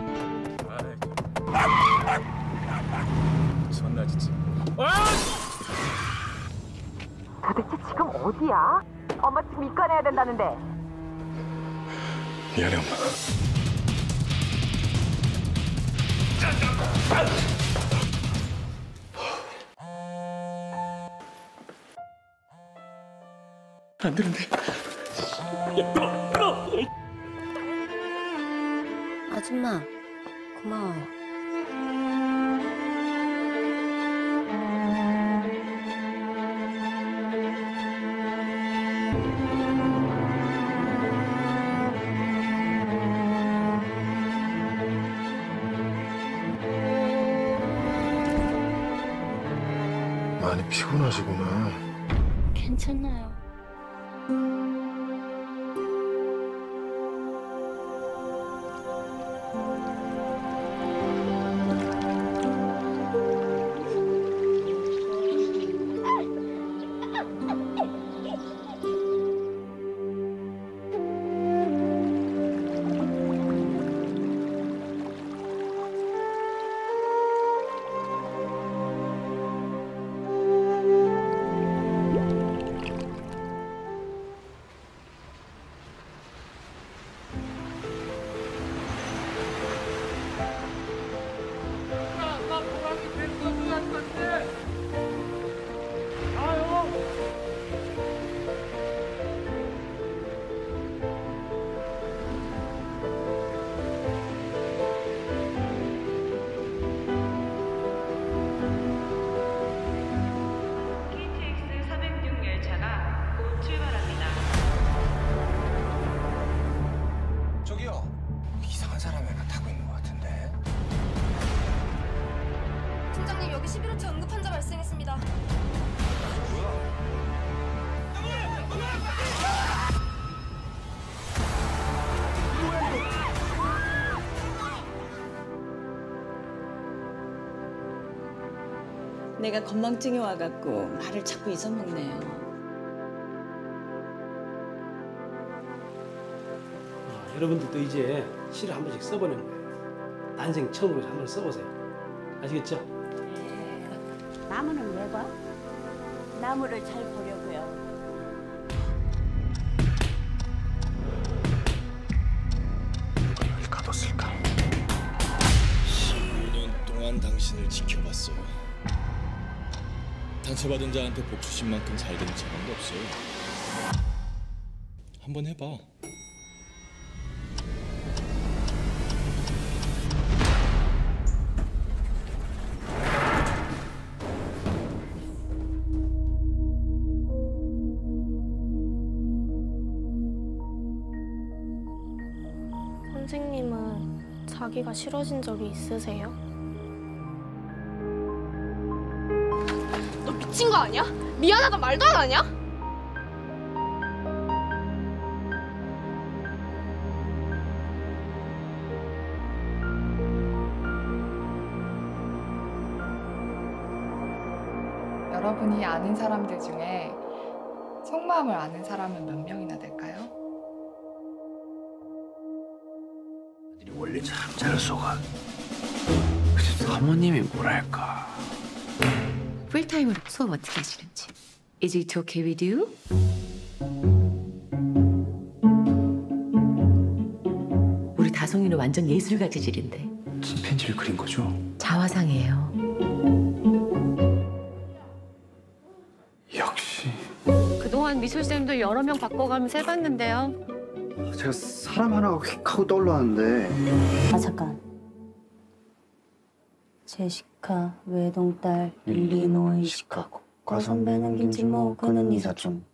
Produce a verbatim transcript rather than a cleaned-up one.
존나 진짜. 도대체 지금 어디야? 엄마 지금 입관해야 된다는데. 미안해 엄마. 안 되는데. 아줌마, 고마워요. 많이 피곤하시구나. 괜찮아요. 케이티엑스 사백육 열차가 곧 출발합니다. 저기요. 이상한 사람이 하나 타고 있는 것 같은데. 팀장님, 여기 십일 호차 응급 환자 발생했습니다. 내가 건망증이 와갖고 말을 자꾸 잊어먹네요. 아, 여러분들도 이제 시를 한 번씩 써보는 거예요. 난생 처음으로 한 번 써보세요. 아시겠죠? 나무는 왜 봐? 나무를 잘 보려고요. 누가 여기 가뒀을까? 십오 년 동안 당신을 지켜봤어요. 상처받은 자한테 복수심 만큼 잘 되는 사람도 없어요. 한번 해봐. 선생님은 자기가 싫어진 적이 있으세요? 너 미친 거 아니야? 미안하다 말도 안 하냐? 여러분이 아는 사람들 중에 속마음을 아는 사람은 몇 명이나 될까요? 원래 참 잘 속아. 그래서 사모님이 뭐랄까. 풀타임으로 수업 어떻게 하시는지. Is it okay with you? 우리 다송이는 완전 예술가 재질인데. 침팬지를 그린 거죠? 자화상이에요. 역시. 그동안 미술쌤도 여러 명 바꿔가면서 해봤는데요. 제가 사람 하나가 휙 하고 떠올랐는데. 아 잠깐. 제시카 외동딸 일리노이 시카고. 과선배는 김치모 그는 이사촌.